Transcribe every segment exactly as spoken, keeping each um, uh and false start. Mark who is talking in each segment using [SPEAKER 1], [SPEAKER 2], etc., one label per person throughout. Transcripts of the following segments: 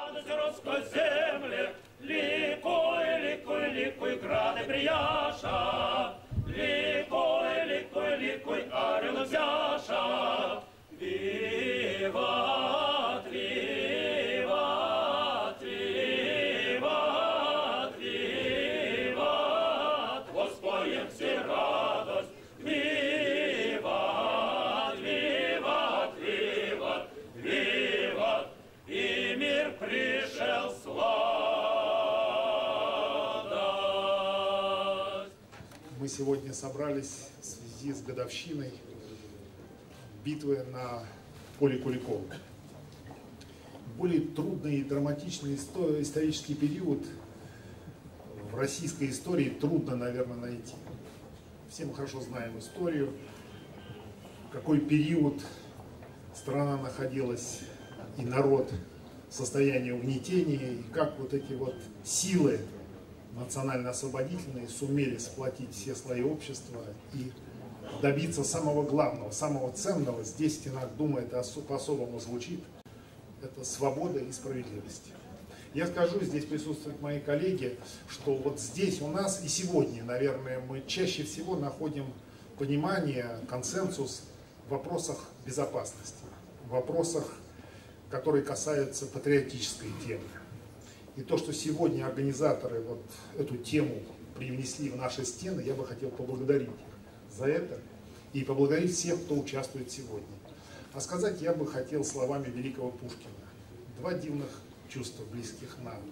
[SPEAKER 1] радость русской земле, ликуй, ликуй, ликуй, грады прияша, ликуй, ликуй, ликуй, орел взяша, виват, виват, виват, виват, воспоем все радость, виват, виват, виват, виват, и мир пришел сладость.
[SPEAKER 2] Мы сегодня собрались в связи с годовщиной битвы на поле Куликова. Более трудный и драматичный исторический период в российской истории трудно, наверное, найти. Все мы хорошо знаем историю, в какой период страна находилась и народ в состоянии угнетения, и как вот эти вот силы национально-освободительные сумели сплотить все слои общества и добиться самого главного, самого ценного. Здесь в стенах Думы это по-особому звучит. Это свобода и справедливость. Я скажу, здесь присутствуют мои коллеги, что вот здесь у нас и сегодня, наверное, мы чаще всего находим понимание, консенсус в вопросах безопасности, в вопросах, которые касаются патриотической темы. И то, что сегодня организаторы вот эту тему привнесли в наши стены, я бы хотел поблагодарить их за это и поблагодарить всех, кто участвует сегодня. А сказать я бы хотел словами великого Пушкина. Два дивных чувства, близких нам.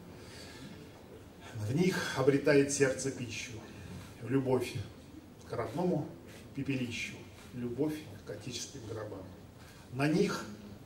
[SPEAKER 2] В них обретает сердце пищу. Любовь к родному пепелищу, любовь к отеческим гробам. На них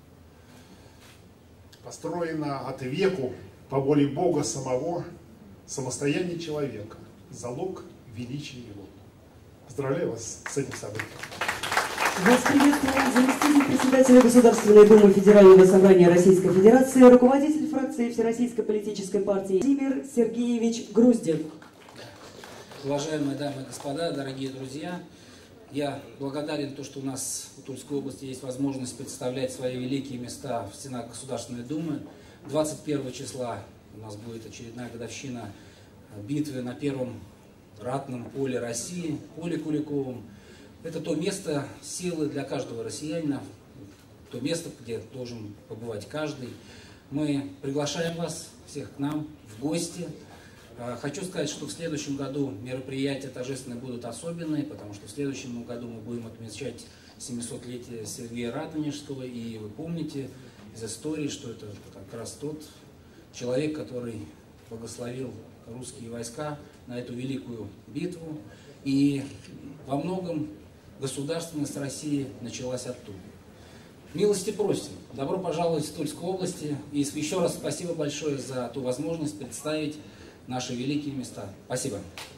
[SPEAKER 2] построено от веку по воле Бога самого самостояние человека, залог величия его. Поздравляю вас с этим событием.
[SPEAKER 3] Вас приветствует заместитель председателя Государственной Думы Федерального собрания Российской Федерации, руководитель фракции Всероссийской политической партии Владимир Сергеевич Груздев.
[SPEAKER 4] Уважаемые дамы и господа, дорогие друзья, я благодарен то, что у нас в Тульской области есть возможность представлять свои великие места в стенах Государственной Думы. двадцать первого числа у нас будет очередная годовщина битвы на первом ратном поле России, поле Куликовом. Это то место силы для каждого россиянина, то место, где должен побывать каждый. Мы приглашаем вас всех к нам в гости. Хочу сказать, что в следующем году мероприятия торжественные будут особенные, потому что в следующем году мы будем отмечать семисотлетие Сергея Радонежского. И вы помните из истории, что это как раз тот человек, который благословил русские войска на эту великую битву. И во многом государственность России началась оттуда. Милости просим. Добро пожаловать в Тульскую область. И еще раз спасибо большое за ту возможность представить наши великие места. Спасибо.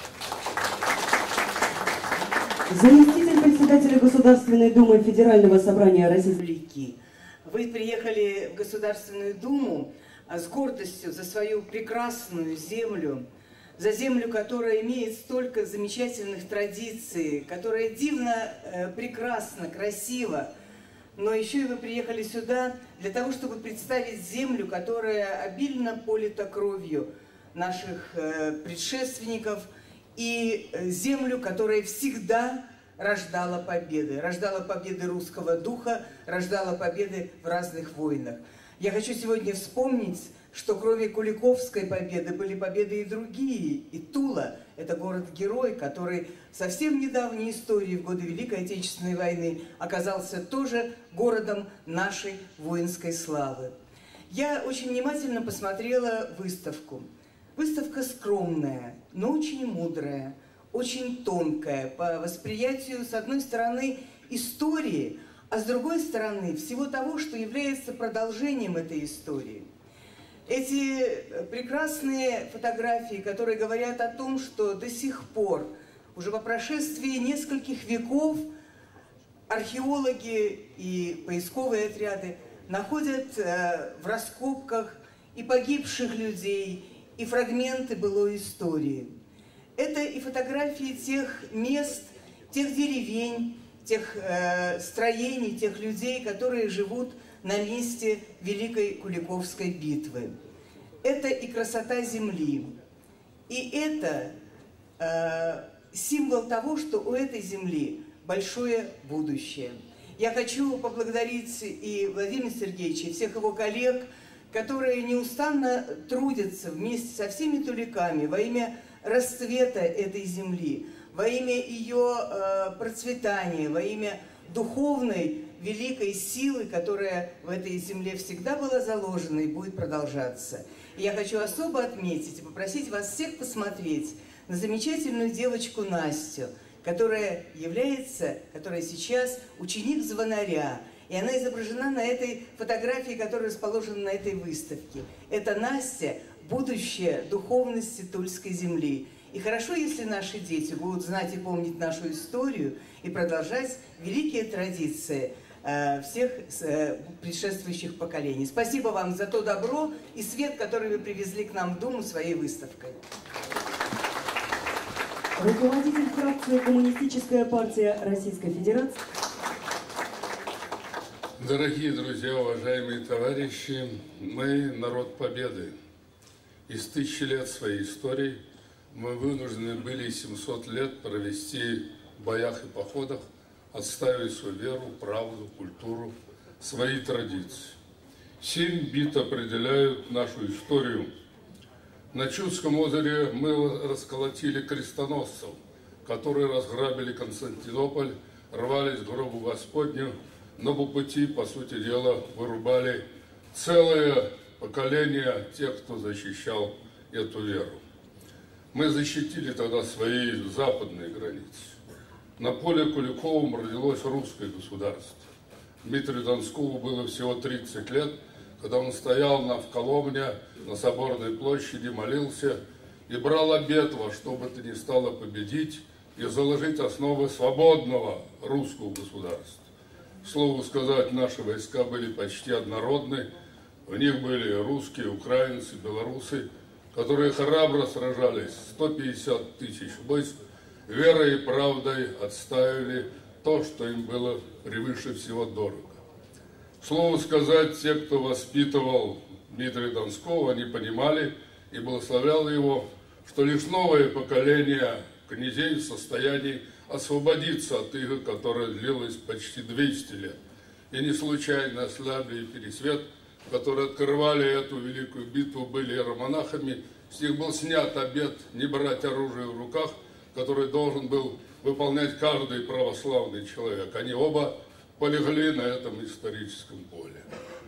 [SPEAKER 3] Заместитель председателя Государственной Думы Федерального собрания России.
[SPEAKER 5] Вы приехали в Государственную Думу с гордостью за свою прекрасную землю, за землю, которая имеет столько замечательных традиций, которая дивно, э, прекрасно, красиво. Но еще и вы приехали сюда для того, чтобы представить землю, которая обильно полита кровью наших э, предшественников, и землю, которая всегда рождала победы, рождала победы русского духа, рождала победы в разных войнах. Я хочу сегодня вспомнить, что кроме Куликовской победы были победы и другие. И Тула – это город-герой, который в совсем недавней истории, в годы Великой Отечественной войны, оказался тоже городом нашей воинской славы. Я очень внимательно посмотрела выставку. Выставка скромная, но очень мудрая, очень тонкая по восприятию, с одной стороны, истории, а с другой стороны, всего того, что является продолжением этой истории. Эти прекрасные фотографии, которые говорят о том, что до сих пор, уже по прошествии нескольких веков, археологи и поисковые отряды находят в раскопках и погибших людей, и фрагменты былой истории. Это и фотографии тех мест, тех деревень, тех э, строений, тех людей, которые живут на месте Великой Куликовской битвы. Это и красота земли, и это э, символ того, что у этой земли большое будущее. Я хочу поблагодарить и Владимира Сергеевича, и всех его коллег, которые неустанно трудятся вместе со всеми туликами во имя расцвета этой земли, во имя ее э, процветания, во имя духовной великой силы, которая в этой земле всегда была заложена и будет продолжаться. И я хочу особо отметить и попросить вас всех посмотреть на замечательную девочку Настю, которая является, которая сейчас ученик звонаря. И она изображена на этой фотографии, которая расположена на этой выставке. Это Настя, будущее духовности Тульской земли. И хорошо, если наши дети будут знать и помнить нашу историю и продолжать великие традиции э, всех э, предшествующих поколений. Спасибо вам за то добро и свет, который вы привезли к нам в Думу своей выставкой.
[SPEAKER 3] Руководитель фракции «Коммунистическая партия Российской Федерации».
[SPEAKER 6] Дорогие друзья, уважаемые товарищи, мы народ Победы. Из тысячи лет своей истории мы вынуждены были семьсот лет провести в боях и походах, отстаивая свою веру, правду, культуру, свои традиции. Семь бит определяют нашу историю. На Чудском озере мы расколотили крестоносцев, которые разграбили Константинополь, рвались к гробу Господню, но по пути, по сути дела, вырубали целое поколение тех, кто защищал эту веру. Мы защитили тогда свои западные границы. На поле Куликовом родилось русское государство. Дмитрию Донскову было всего тридцать лет, когда он стоял на, в Коломне, на Соборной площади, молился и брал обет во что бы то ни стало победить и заложить основы свободного русского государства. К слову сказать, наши войска были почти однородны. В них были русские, украинцы, белорусы, которые храбро сражались, сто пятьдесят тысяч войск, верой и правдой отстаивали то, что им было превыше всего дорого. К слову сказать, те, кто воспитывал Дмитрия Донского, они понимали и благословляли его, что лишь новое поколение князей в состоянии освободиться от иго, которое длилось почти двести лет. И не случайно Ослябля и Пересвет, которые открывали эту великую битву, были иеромонахами. С них был снят обет не брать оружие в руках, который должен был выполнять каждый православный человек. Они оба полегли на этом историческом поле.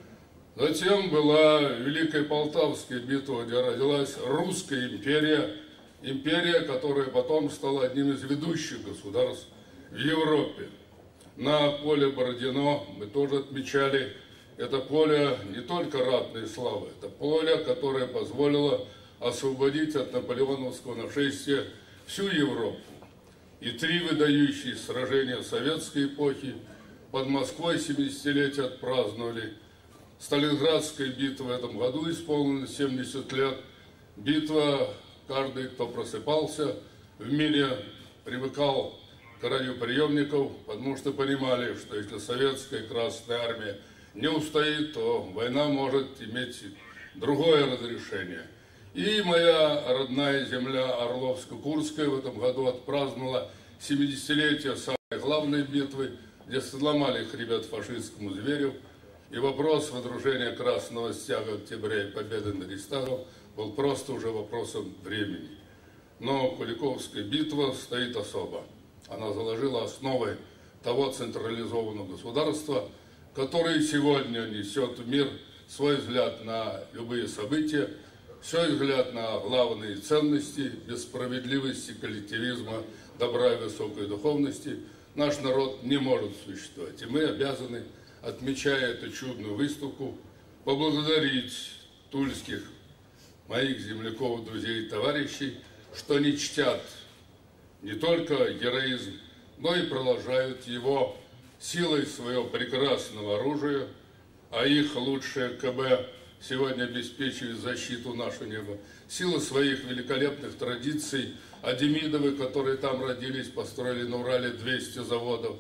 [SPEAKER 6] Затем была Великая Полтавская битва, где родилась Русская империя, империя, которая потом стала одним из ведущих государств в Европе. На поле Бородино мы тоже отмечали, это поле не только ратной славы, это поле, которое позволило освободить от наполеоновского нашествия всю Европу. И три выдающие сражения советской эпохи, под Москвой семидесятилетие отпраздновали, Сталинградская битва в этом году исполнена семьдесят лет, битва, каждый, кто просыпался в мире, привыкал к радиоприемникам, потому что понимали, что если советская Красная Армия не устоит, то война может иметь другое разрешение. И моя родная земля Орловско-Курская в этом году отпраздновала семидесятилетие самой главной битвы, где сломали хребет фашистскому зверю. И вопрос водружения красного стяга октября и победы над Рейхстагом был просто уже вопросом времени. Но Куликовская битва стоит особо. Она заложила основы того централизованного государства, которое сегодня несет в мир свой взгляд на любые события, свой взгляд на главные ценности, без справедливости, коллективизма, добра и высокой духовности. Наш народ не может существовать. И мы обязаны, отмечая эту чудную выставку, поблагодарить тульских моих земляков, друзей и товарищей, что они чтят не только героизм, но и продолжают его силой своего прекрасного оружия, а их лучшее КБ сегодня обеспечивает защиту нашего неба. Сила своих великолепных традиций, а Демидовы, которые там родились, построили на Урале двести заводов.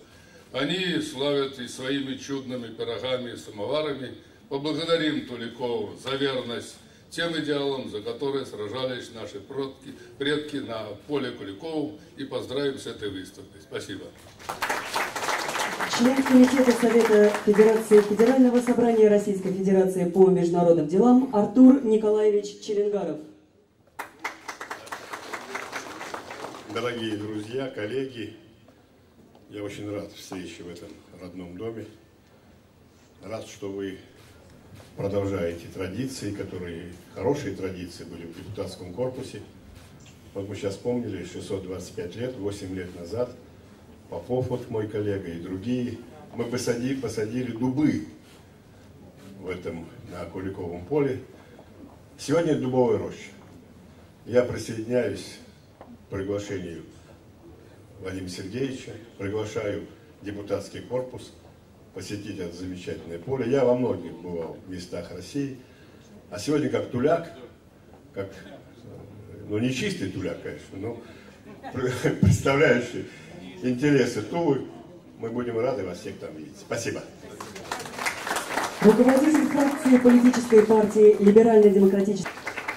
[SPEAKER 6] Они славят и своими чудными пирогами и самоварами. Поблагодарим Туликову за верность тем идеалам, за которые сражались наши предки, предки на поле Куликову, и поздравим с этой выставкой. Спасибо.
[SPEAKER 3] Член Комитета Совета Федерации Федерального собрания Российской Федерации по международным делам Артур Николаевич Челенгаров.
[SPEAKER 7] Дорогие друзья, коллеги, я очень рад встрече в этом родном доме. Рад, что вы продолжаете традиции, которые, хорошие традиции были в депутатском корпусе. Вот мы сейчас вспомнили, шестьсот двадцать пять лет, восемь лет назад, Попов, вот мой коллега, и другие, мы посадили, посадили дубы в этом, на Куликовом поле. Сегодня дубовая роща. Я присоединяюсь к приглашению Владимира Сергеевича, приглашаю депутатский корпус посетить это замечательное поле. Я во многих бывал в местах России, а сегодня как туляк, как, ну не чистый туляк, конечно, но представляющий интересы Тулы, мы будем рады вас всех там видеть. Спасибо.
[SPEAKER 3] Руководитель фракции политической партии Либерально-демократической.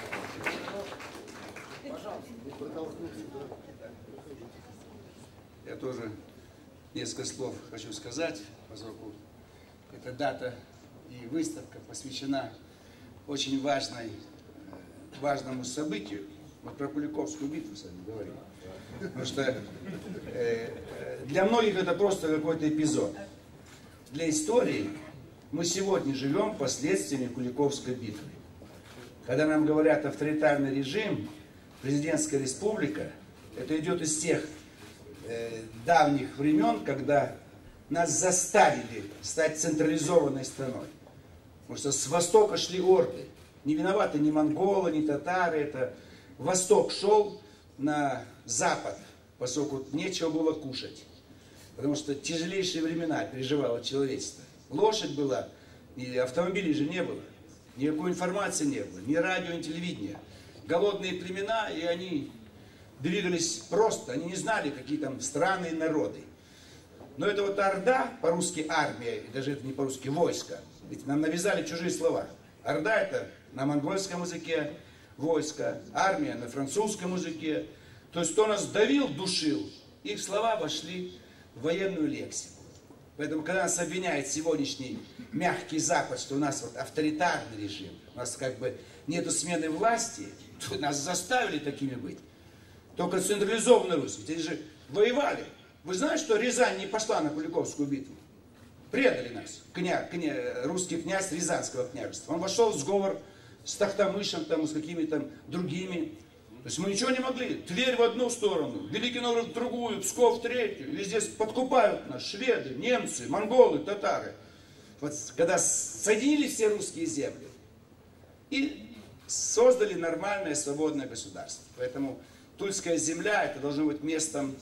[SPEAKER 8] Я тоже несколько слов хочу сказать, поскольку эта дата и выставка посвящена очень важной, важному событию. Мы про Куликовскую битву с вами говорим. Потому что э, для многих это просто какой-то эпизод. Для истории мы сегодня живем последствиями Куликовской битвы. Когда нам говорят авторитарный режим, президентская республика, это идет из тех э, давних времен, когда нас заставили стать централизованной страной. Потому что с востока шли орды. Не виноваты ни монголы, ни татары. Это Восток шел на запад, поскольку нечего было кушать. Потому что тяжелейшие времена переживало человечество. Лошадь была, и автомобилей же не было. Никакой информации не было, ни радио, ни телевидения. Голодные племена, и они двигались просто, они не знали, какие там страны и народы. Но это вот орда, по-русски армия, и даже это не по-русски войско. Ведь нам навязали чужие слова. Орда это на монгольском языке войско, армия на французском языке. То есть кто нас давил, душил, их слова вошли в военную лексику. Поэтому, когда нас обвиняет сегодняшний мягкий Запад, что у нас вот авторитарный режим, у нас как бы нету смены власти, то нас заставили такими быть. Только централизованная Русь, ведь они же воевали. Вы знаете, что Рязань не пошла на Куликовскую битву? Предали нас. Кня, кня, русский князь Рязанского княжества. Он вошел в сговор с Тохтамышем, там, с какими-то другими. То есть мы ничего не могли. Тверь в одну сторону, Великий Новгород в другую, Псков в третью. Везде подкупают нас шведы, немцы, монголы, татары. Вот когда соединили все русские земли и создали нормальное свободное государство. Поэтому Тульская земля это должно быть местом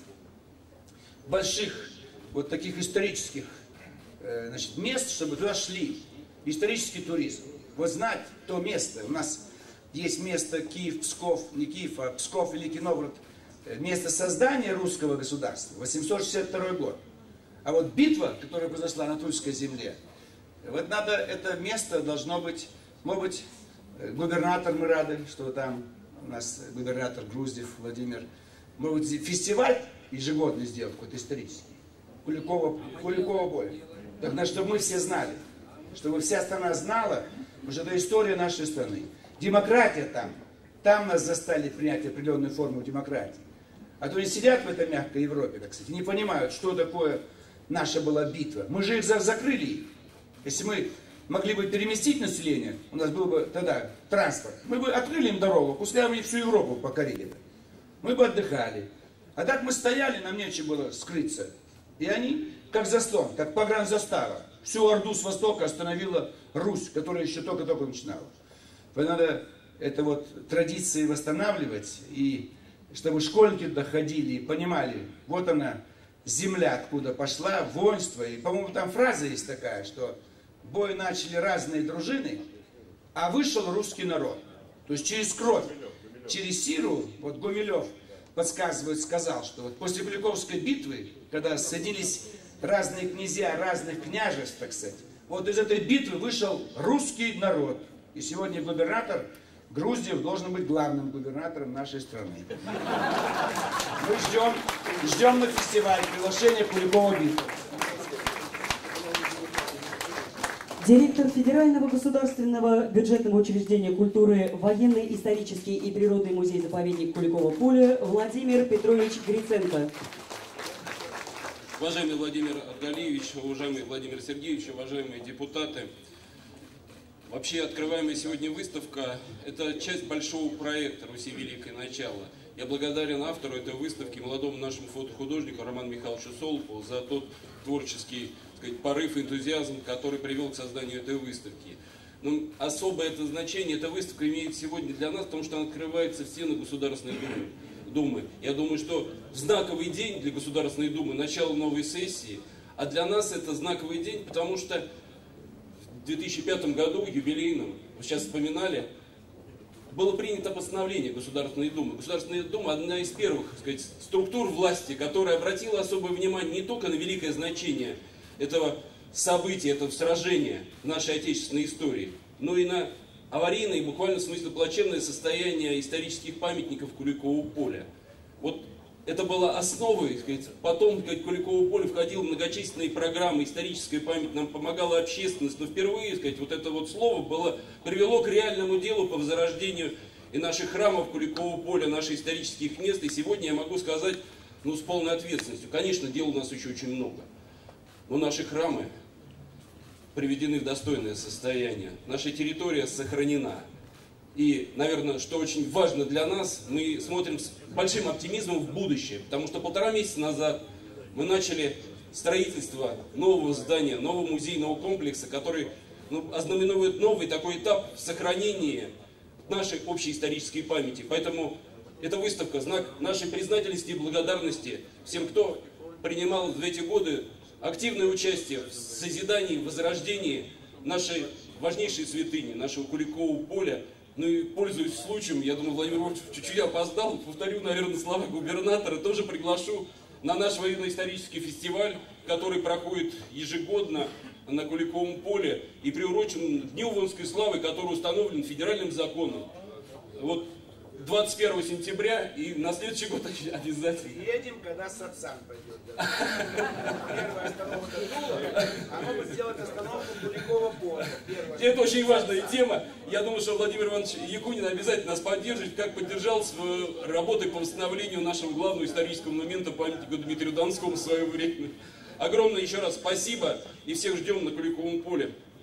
[SPEAKER 8] больших вот таких исторических значит, мест, чтобы туда шли. Исторический туризм. Вот знать то место. У нас есть место Киев, Псков, не Киев, а Псков, Великий Новгород. Место создания русского государства. восемьсот шестьдесят второй год. А вот битва, которая произошла на Тульской земле, вот надо, это место должно быть, может быть, губернатор, мы рады, что там у нас губернатор Груздев Владимир, может быть, фестиваль ежегодно сделать, какой-то исторический. Куликова, Куликова боя. Так, чтобы мы все знали, чтобы вся страна знала, потому что это история нашей страны. Демократия там. Там нас заставили принять определенную форму демократии. А то они сидят в этой мягкой Европе, так сказать, и не понимают, что такое наша была битва. Мы же их закрыли их. Если мы могли бы переместить население, у нас был бы тогда транспорт, мы бы открыли им дорогу, пускай они всю Европу покорили бы. Мы бы отдыхали. А так мы стояли, нам нечего было скрыться. И они, как заслон, как погранзастава, всю орду с востока остановила Русь, которая еще только-только начинала. Поэтому надо это вот традиции восстанавливать, и чтобы школьники доходили и понимали, вот она, земля, откуда пошла, воинство. И, по-моему, там фраза есть такая, что бой начали разные дружины, а вышел русский народ. То есть через кровь, через силу, вот Гумилев подсказывает, сказал, что вот после Куликовской битвы, когда соединились разные князья разных княжеств, так сказать. Вот из этой битвы вышел русский народ. И сегодня губернатор Груздев должен быть главным губернатором нашей страны. Мы ждем, ждем на фестиваль приглашения Куликова битвы.
[SPEAKER 3] Директор Федерального государственного бюджетного учреждения культуры Военный, исторический и природный музей-заповедник Куликово поле Владимир Петрович Гриценко.
[SPEAKER 9] Уважаемый Владимир Аргалиевич, уважаемый Владимир Сергеевич, уважаемые депутаты. Вообще открываемая сегодня выставка – это часть большого проекта «Руси Великое Начало». Я благодарен автору этой выставки, молодому нашему фотохудожнику Роману Михайловичу Солопову за тот творческий, так сказать, порыв, энтузиазм, который привел к созданию этой выставки. Но особое это значение эта выставка имеет сегодня для нас, потому что она открывается в стены Государственной Думы. Думы. Я думаю, что знаковый день для Государственной Думы – начало новой сессии, а для нас это знаковый день, потому что в две тысячи пятом году, юбилейном, вы сейчас вспоминали, было принято постановление Государственной Думы. Государственная Дума – одна из первых, так сказать, структур власти, которая обратила особое внимание не только на великое значение этого события, этого сражения в нашей отечественной истории, но и на аварийное и буквально в смысле плачевное состояние исторических памятников Куликового поля. Вот это было основой, так сказать, потом, как Куликово поле входило в многочисленные программы, историческая память нам помогала общественность, но впервые, так сказать, вот это вот слово было, привело к реальному делу по возрождению и наших храмов Куликового поля, наших исторических мест. И сегодня я могу сказать, ну, с полной ответственностью, конечно, дел у нас еще очень много, но наши храмы приведены в достойное состояние, наша территория сохранена. И, наверное, что очень важно для нас, мы смотрим с большим оптимизмом в будущее, потому что полтора месяца назад мы начали строительство нового здания, нового музейного комплекса, который, ну, ознаменует новый такой этап в сохранении нашей общей исторической памяти. Поэтому эта выставка – знак нашей признательности и благодарности всем, кто принимал в эти годы активное участие в созидании, в возрождении нашей важнейшей святыни, нашего Куликового поля. Ну и, пользуясь случаем, я думаю, Владимир Иванович чуть-чуть опоздал, повторю, наверное, слова губернатора, тоже приглашу на наш военно-исторический фестиваль, который проходит ежегодно на Куликовом поле и приурочен к Дню воинской славы, который установлен федеральным законом. Вот двадцать первого сентября и на следующий год обязательно.
[SPEAKER 8] Едем, когда Сапсан пойдет. Первая остановка Тула, а мы бы сделать остановку Куликово поля.
[SPEAKER 9] Это очень важная тема. Я думаю, что Владимир Иванович Якунин обязательно нас поддержит, как поддержал с работой по восстановлению нашего главного исторического монумента, памятника Дмитрию Донскому в свое время. Огромное еще раз спасибо и всех ждем на Куликовом поле.